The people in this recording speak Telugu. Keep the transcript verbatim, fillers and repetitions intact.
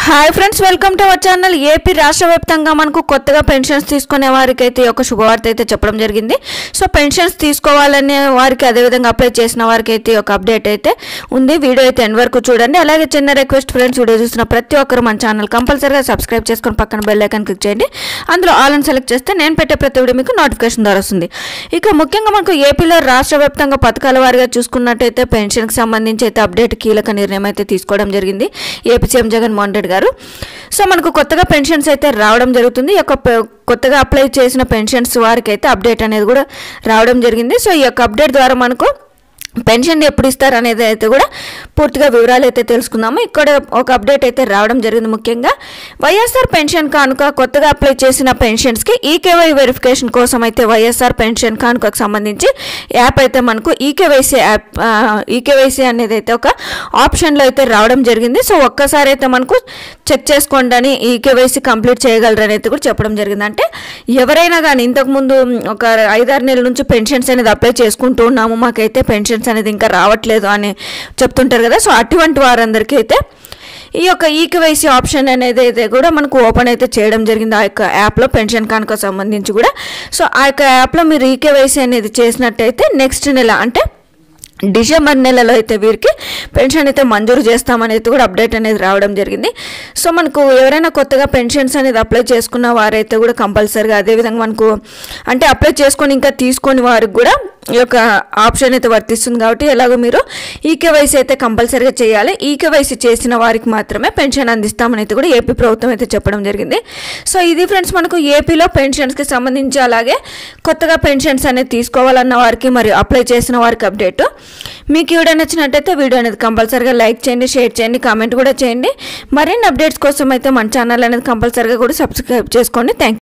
Hi friends, welcome to our channel. AP రాష్ట్ర వ్యాప్తంగా మనకు కొత్తగా పెన్షన్స్ తీసుకునే వారికి అయితే ఒక శుభవార్త అయితే చెప్పడం జరిగింది. సో పెన్షన్స్ తీసుకోవాలనే వారికి, అదేవిధంగా అప్లై చేసిన వారికి అయితే ఒక అప్డేట్ అయితే ఉంది. వీడియో అయితే ఎండ్ వరకు చూడండి. అలాగే చిన్న రిక్వెస్ట్ ఫ్రెండ్స్, వీడియో చూసిన ప్రతి ఒక్కరు మన ఛానల్ కంపల్సరీగా సబ్స్క్రైబ్ చేసుకొని పక్కన బెల్ ఐకాన్ క్లిక్ చేయండి. అందులో ఆల్ అని సెలెక్ట్ చేస్తే నేను పెట్టే ప్రతి వీడియో మీకు నోటిఫికేషన్ ద్వారా వస్తుంది. ఇక ముఖ్యంగా మనకు ఏపీలో రాష్ట్ర వ్యాప్తంగా పథకాల వారిగా చూసుకున్నట్టయితే పెన్షన్కి సంబంధించి అయితే అప్డేట్, కీలక నిర్ణయం అయితే తీసుకోవడం జరిగింది ఏపీ సీఎం జగన్మోహన్ రెడ్డి గారు. సో మనకు కొత్తగా పెన్షన్స్ అయితే రావడం జరుగుతుంది. ఈ యొక్క కొత్తగా అప్లై చేసిన పెన్షన్స్ వారికి అయితే అప్డేట్ అనేది కూడా రావడం జరిగింది. సో ఈ యొక్క అప్డేట్ ద్వారా మనకు పెన్షన్ ఎప్పుడు ఇస్తారు అనేది అయితే కూడా పూర్తిగా వివరాలు అయితే తెలుసుకుందాము. ఇక్కడ ఒక అప్డేట్ అయితే రావడం జరిగింది. ముఖ్యంగా వైఎస్ఆర్ పెన్షన్ కానుక కొత్తగా అప్లై చేసిన పెన్షన్స్కి ఈకేవై వెరిఫికేషన్ కోసం అయితే వైఎస్ఆర్ పెన్షన్ కానుకకు సంబంధించి యాప్ అయితే మనకు ఈకేవైసీ యాప్ ఈకేవైసీ అనేది అయితే ఒక ఆప్షన్లో అయితే రావడం జరిగింది. సో ఒక్కసారి అయితే మనకు చెక్ చేసుకోండి అని, ఈకేవైసీ కంప్లీట్ చేయగలరని అయితే కూడా చెప్పడం జరిగింది. అంటే ఎవరైనా కానీ ఇంతకుముందు ఒక ఐదారు నెలల నుంచి పెన్షన్స్ అనేది అప్లై చేసుకుంటూ ఉన్నాము, మాకైతే పెన్షన్స్ అనేది ఇంకా రావట్లేదు అని చెప్తుంటారు కదా. సో అటువంటి వారందరికీ అయితే ఈ యొక్క ఈకేవైసీ ఆప్షన్ అనేది అయితే కూడా మనకు ఓపెన్ అయితే చేయడం జరిగింది ఆ యొక్క యాప్లో, పెన్షన్ కానుక సంబంధించి కూడా. సో ఆ యొక్క యాప్లో మీరు ఈకేవైసీ అనేది చేసినట్టయితే నెక్స్ట్ నెల అంటే డిసెంబర్ నెలలో అయితే వీరికి పెన్షన్ అయితే మంజూరు చేస్తామనేది కూడా అప్డేట్ అనేది రావడం జరిగింది. సో మనకు ఎవరైనా కొత్తగా పెన్షన్స్ అనేది అప్లై చేసుకున్న వారైతే కూడా కంపల్సరీగా, అదేవిధంగా మనకు అంటే అప్లై చేసుకొని ఇంకా తీసుకొని వారికి కూడా ఈ యొక్క ఆప్షన్ అయితే వర్తిస్తుంది. కాబట్టి ఎలాగో మీరు ఈకేవైసీ అయితే కంపల్సరీగా చేయాలి. ఈకేవైసీ చేసిన వారికి మాత్రమే పెన్షన్ అందిస్తామని అయితే కూడా ఏపీ ప్రభుత్వం అయితే చెప్పడం జరిగింది. సో ఇది ఫ్రెండ్స్ మనకు ఏపీలో పెన్షన్స్కి సంబంధించి, అలాగే కొత్తగా పెన్షన్స్ అనేది తీసుకోవాలన్న వారికి మరియు అప్లై చేసిన వారికి అప్డేట్. మీకు వీడియో నచ్చినట్టయితే వీడియో అనేది కంపల్సరీగా లైక్ చేయండి, షేర్ చేయండి, కామెంట్ కూడా చేయండి. మరిన్ని అప్డేట్స్ కోసం అయితే మన ఛానల్ అనేది కంపల్సరీగా కూడా సబ్స్క్రైబ్ చేసుకోండి. థ్యాంక్